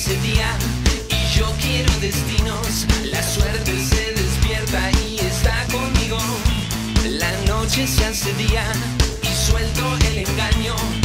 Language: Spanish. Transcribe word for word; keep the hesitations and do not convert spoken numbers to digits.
ese día y yo quiero destinos. La suerte se despierta y está conmigo. La noche se hace día y suelto el engaño.